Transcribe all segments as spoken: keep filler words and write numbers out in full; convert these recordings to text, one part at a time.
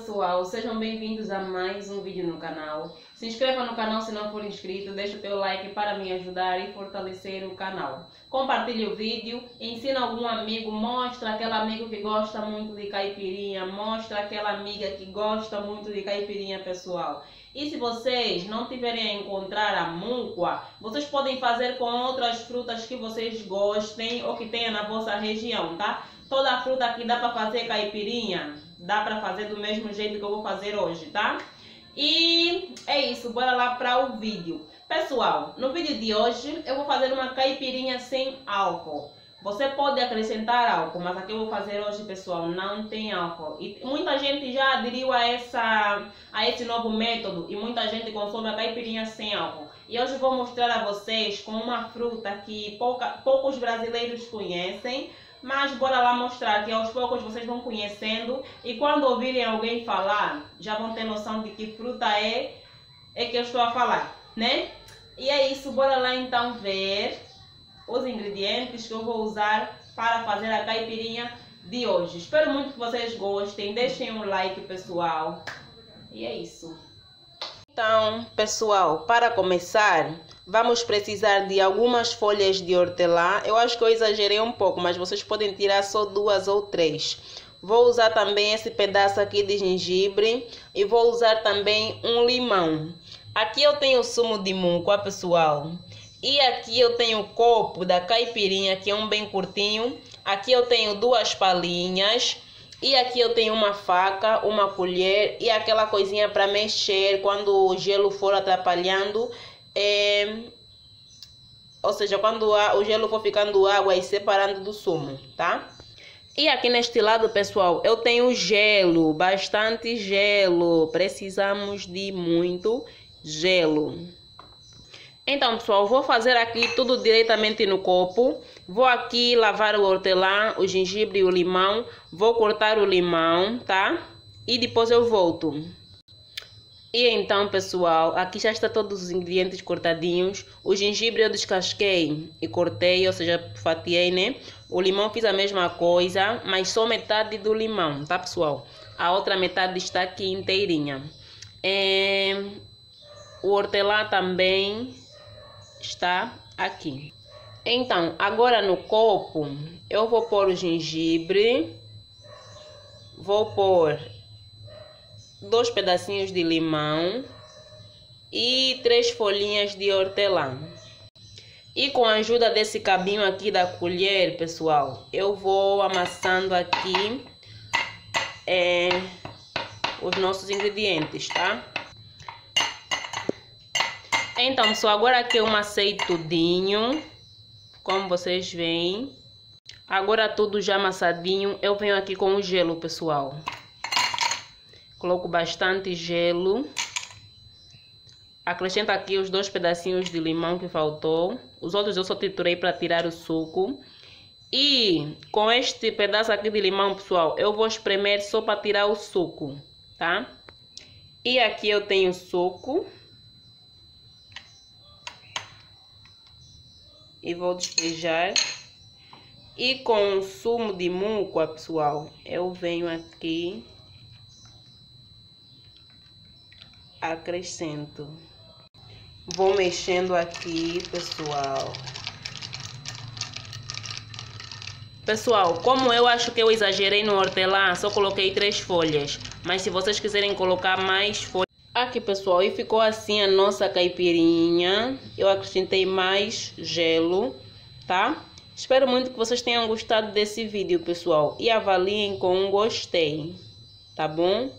pessoal, sejam bem-vindos a mais um vídeo no canal. Se inscreva no canal se não for inscrito, deixa o teu like para me ajudar e fortalecer o canal. Compartilhe o vídeo, ensina algum amigo, mostra aquele amigo que gosta muito de caipirinha, mostra aquela amiga que gosta muito de caipirinha, pessoal. E se vocês não tiverem a encontrar a mucua, vocês podem fazer com outras frutas que vocês gostem ou que tenha na vossa região, tá? Toda a fruta aqui dá para fazer caipirinha, dá para fazer do mesmo jeito que eu vou fazer hoje, tá? E é isso, bora lá para o vídeo. Pessoal, no vídeo de hoje eu vou fazer uma caipirinha sem álcool. Você pode acrescentar álcool, mas aqui eu vou fazer hoje, pessoal, não tem álcool. E muita gente já aderiu a, essa, a esse novo método e muita gente consome a caipirinha sem álcool. E hoje eu vou mostrar a vocês com uma fruta que pouca, poucos brasileiros conhecem. Mas bora lá mostrar que aos poucos vocês vão conhecendo e quando ouvirem alguém falar, já vão ter noção de que fruta é, é que eu estou a falar, né? E é isso, bora lá então ver os ingredientes que eu vou usar para fazer a caipirinha de hoje. Espero muito que vocês gostem, deixem um like, pessoal. E é isso. Então, pessoal, para começar, vamos precisar de algumas folhas de hortelã. Eu acho que eu exagerei um pouco, mas vocês podem tirar só duas ou três. Vou usar também esse pedaço aqui de gengibre e vou usar também um limão. Aqui eu tenho sumo de mucua, pessoal. E aqui eu tenho o copo da caipirinha, que é um bem curtinho. Aqui eu tenho duas palhinhas. E aqui eu tenho uma faca, uma colher e aquela coisinha para mexer quando o gelo for atrapalhando. É... Ou seja, quando o gelo for ficando água e separando do sumo, tá? E aqui neste lado, pessoal, eu tenho gelo, bastante gelo. Precisamos de muito gelo. Então, pessoal, vou fazer aqui tudo diretamente no copo. Vou aqui lavar o hortelã, o gengibre e o limão. Vou cortar o limão, tá? E depois eu volto. E então, pessoal, aqui já está todos os ingredientes cortadinhos. O gengibre eu descasquei e cortei, ou seja, fatiei, né? O limão fiz a mesma coisa, mas só metade do limão, tá, pessoal? A outra metade está aqui inteirinha. É... O hortelã também está aqui. Então, agora no copo, eu vou pôr o gengibre, vou pôr dois pedacinhos de limão e três folhinhas de hortelã. E com a ajuda desse cabinho aqui da colher, pessoal, eu vou amassando aqui é, os nossos ingredientes, tá? Então, pessoal, agora aqui eu amassei tudinho, como vocês veem. Agora tudo já amassadinho, eu venho aqui com o gelo, pessoal. Coloco bastante gelo. Acrescento aqui os dois pedacinhos de limão que faltou. Os outros eu só triturei para tirar o suco. E com este pedaço aqui de limão, pessoal, eu vou espremer só para tirar o suco, tá? E aqui eu tenho suco. E vou despejar. E com o sumo de mucua, pessoal, eu venho aqui, acrescento. Vou mexendo aqui, pessoal. Pessoal, como eu acho que eu exagerei no hortelã, só coloquei três folhas. Mas se vocês quiserem colocar mais folhas... Aqui, pessoal, e ficou assim a nossa caipirinha. Eu acrescentei mais gelo, tá? Espero muito que vocês tenham gostado desse vídeo, pessoal. E avaliem com um gostei, tá bom?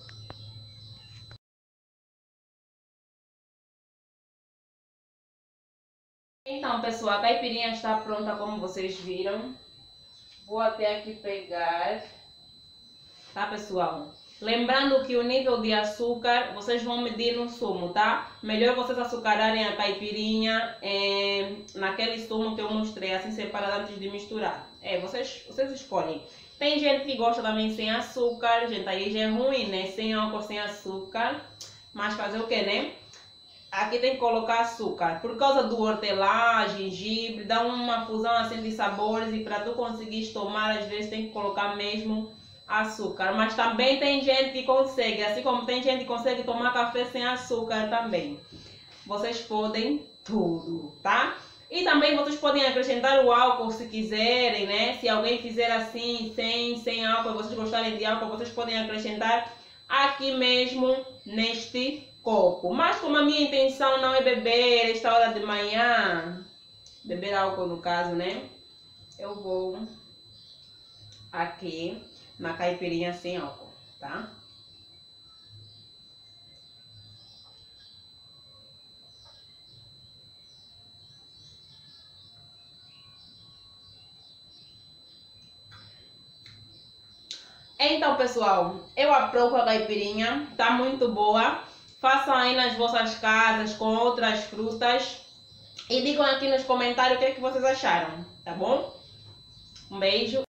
Então, pessoal, a caipirinha está pronta, como vocês viram. Vou até aqui pegar, tá, pessoal? Lembrando que o nível de açúcar vocês vão medir no sumo, tá? Melhor vocês açucararem a caipirinha é, naquele sumo que eu mostrei, assim separado antes de misturar. É, vocês, vocês escolhem. Tem gente que gosta também sem açúcar, gente, aí já é ruim, né? Sem álcool, sem açúcar. Mas fazer o que, né? Aqui tem que colocar açúcar. Por causa do hortelã, gengibre, dá uma fusão assim de sabores e para tu conseguir tomar, às vezes tem que colocar mesmo açúcar, mas também tem gente que consegue, assim como tem gente que consegue tomar café sem açúcar também. Vocês podem tudo, tá? E também vocês podem acrescentar o álcool se quiserem, né? Se alguém fizer assim, sem, sem álcool, vocês gostarem de álcool, vocês podem acrescentar aqui mesmo neste copo. Mas como a minha intenção não é beber esta hora de manhã, beber álcool no caso, né? Eu vou aqui na caipirinha sem álcool, tá? Então, pessoal, eu aprovo a caipirinha, tá muito boa. Façam aí nas vossas casas com outras frutas e digam aqui nos comentários o que é que vocês acharam, tá bom? Um beijo.